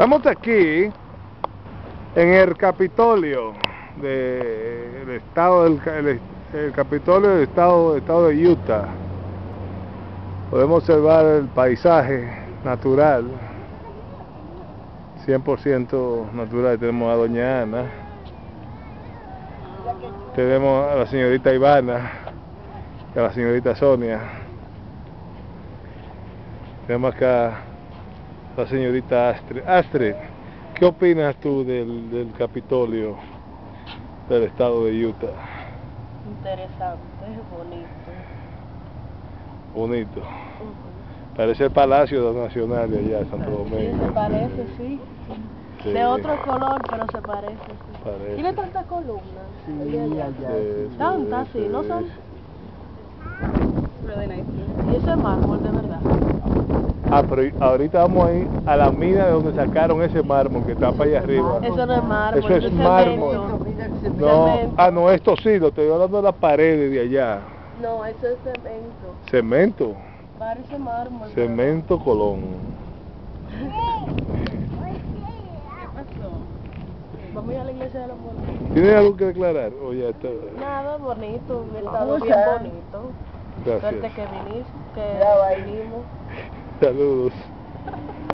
Estamos aquí en el Capitolio del estado el Capitolio del estado de Utah. Podemos observar el paisaje natural, 100% natural. Tenemos a doña Ana, tenemos a la señorita Ivana y a la señorita Sonia. Tenemos acá a la señorita Astrid. Astrid, ¿qué opinas tú del Capitolio del estado de Utah? Interesante, bonito. Bonito. Parece el Palacio Nacional de allá de Santo Domingo. Sí, se parece, sí. Sí. De otro color, pero se parece, sí. Parece. Tiene tantas columnas. Sí, allá. Tantas, sí, ¿no son? Y ese es mármol, de verdad. Ah, pero ahorita vamos a ir a la mina de donde sacaron ese mármol que está para allá arriba. Eso no es mármol, Eso es cemento. mármol. No, no, esto sí, lo estoy hablando de las paredes de allá. No, eso es cemento. Cemento. Parece mármol. Cemento Colón. Vamos a ir a la iglesia de los bonitos. ¿Tienes algo que declarar? O ya está. Nada, bonito, un estado bien bonito. Gracias. Suerte que vinimos. Saludos.